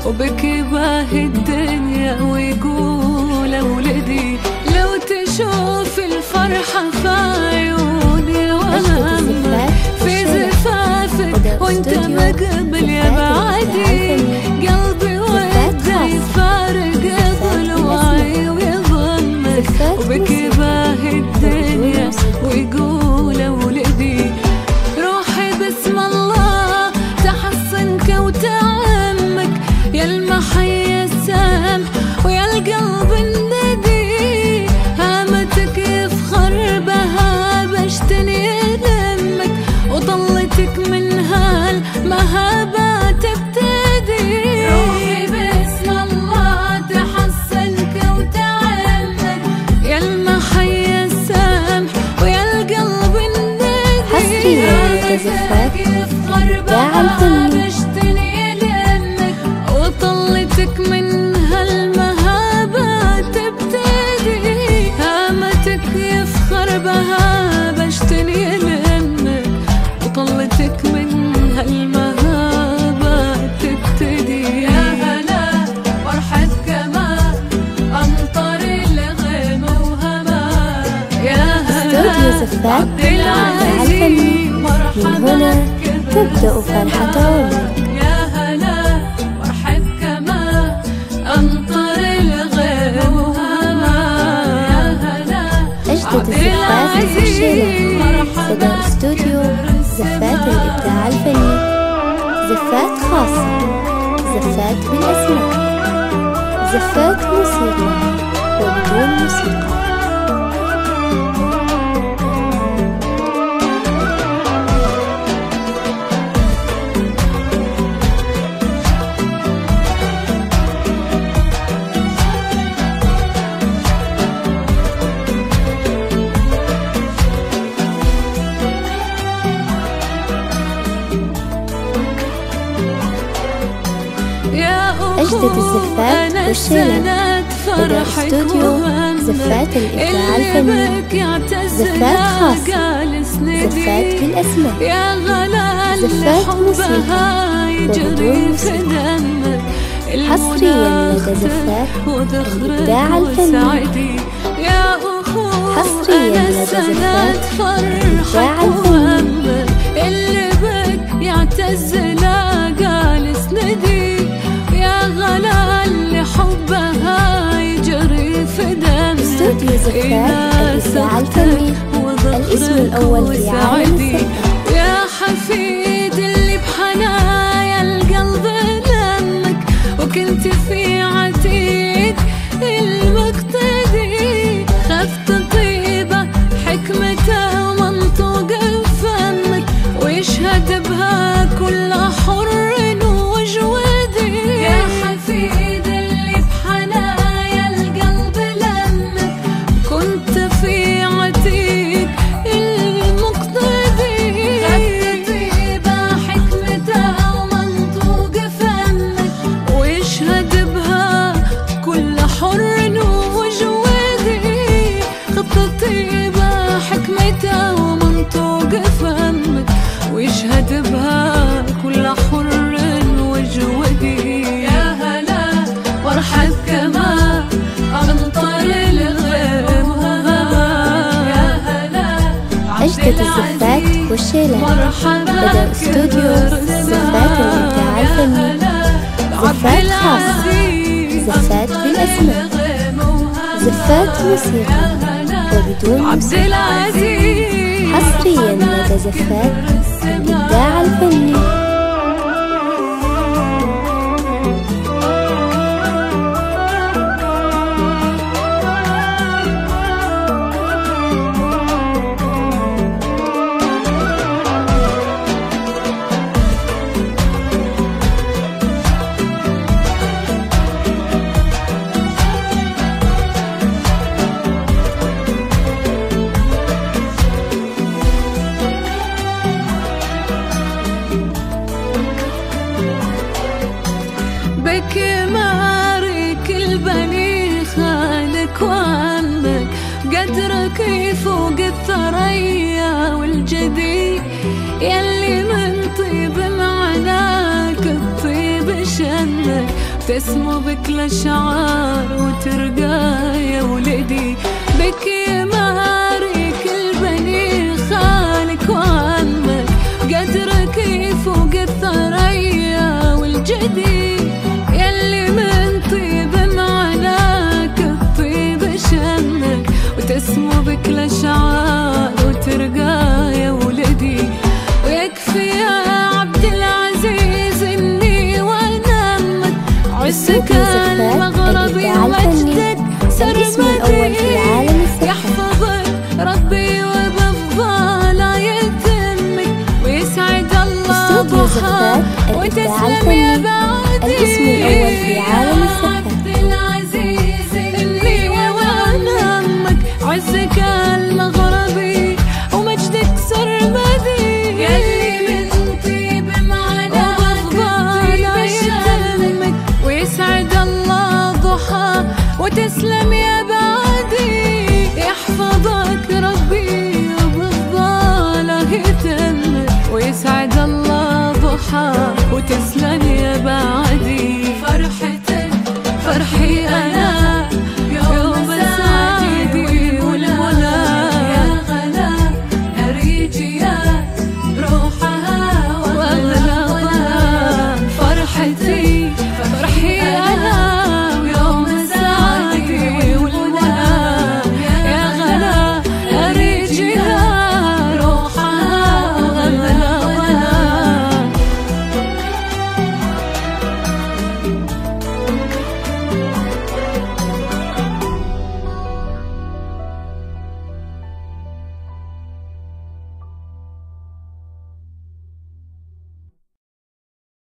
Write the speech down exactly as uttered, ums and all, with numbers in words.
وبكي باهي الدنيا ويقول ولدي. لو تشوف الفرحة في عيوني وهمك في زفافك وانت مقبل يا بعدي، قلبي وده يفارق ضلوعي ويضمك. وبكي باهي الدنيا ويقول ولدي، روحي باسم الله تحصنك وتعمك، يا المحي السامح ويا القلب الندي، هامتك يفخر بها بشتني لمك، وطلتك من هالمهابة تبتدي. روحي باسم الله تحصنك وتعمك، يا المحي السامح ويا القلب الندي، هامتك يفخر بها بشتني لمك، وطلتك من هالمهابة تبتدي. هامتك يفخر بها بشتني لمك، وطلتك من هالمهابة تبتدي. يا هلا فرحة كمان أمطر الغيم وهما، يا هلا عبد العزيز مرحبا تبدأ فرحة عمرك. يا هلا فرحة كمان أمطر الغيم وهما، يا هلا أجدد الزفات والشيلة. صدى استوديو زفات الإبداع الفني، زفات خاصة، زفات بالأسماء، زفات موسيقى وبدون موسيقى. أجدد الزفات والشيلة. بدأ استوديو زفات الإبداع الفني، زفات خاصة، زفات بالأسماء، زفات موسيقى وبدون موسيقى. حصريا لدى زفات الإبداع الفني، حصريا لدى زفات الإبداع الفني. اللي بك يعتز لا قال سندي، يا غلا اللي حبها يجري في دمك. استوديو زفات الإبداع الفني، الاسم الأول في عالم الفن. يا حفيد اللي بحنايا القلب لمك، وكنت في عتيق المقتدي، خفت طيبة حكمته ومنطوق فمك، ويشهد بها كل حر وجودي. يا حفيد اللي بحنايا القلب لمك، كنت في عتيق المقتدي، خدت طيبة حكمته ومنطوق فمك، ويشهد بها كل حر وجودي. خدت طيبة حكمته ومنطوق فمك، ويشهد بها كل حر وجودي. يا هلا فرحة كمان أمطر الغيم وهما، يا هلا أجدد الزفات والشيلة. بدأ استوديو زفات الإبداع الفني، زفات خاصة، زفات بالأسماء، زفات موسيقى وبدون موسيقى. حصريا لدى زفات الإبداع الفني. قدرك يفوق الثريا والجدي، يلي من طيب معناك الطيب شنك، تسمو بك الأشعار وترقى يا ولدي. بك يماري كل بني خالك وعمك، قدرك يفوق الثريا والجدي، يلي من طيب معناك الطيب شمك، وتسمو بك الأشعار وترقى يا ولدي. ويكفي يا عبد العزيز إني وأنامك، عزك المغربي ومجدك سرمدي، يحفظك ربي وبفضاله يتمك، ويسعد الله ضحاك وتسلم يا بعدي. الاسم الأول في عالم السحر. عبد العزيز إني وأنامك، عزك المغربي ومجدك سرمدي، يلي من طيب معناك وبفضاله يتمك، ويسعد الله ضحاك وتسلم يا بعدي. يحفظك ربي وبفضاله يتمك، ويسعد الله ضحاك وتسلم يا بعدي. فرحتك فرحي أنا